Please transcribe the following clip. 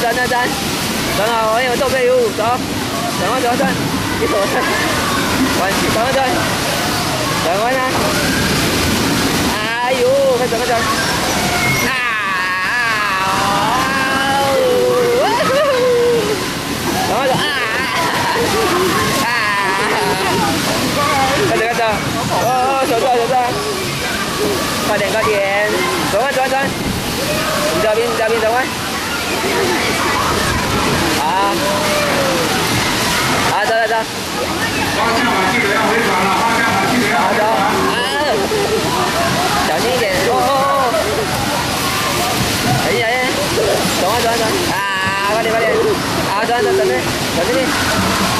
转，转好，我有倒退一步，走，转弯，一手转，弯曲，转弯啊！哎呦，快转！啊！转弯啊！快点！哦，手转！快点！转弯！你这边转弯。好，走。 方向盘记得要回转了，方向盘记得要回转。 小心一点。哦。小心。转弯。快点。好，转，小心点。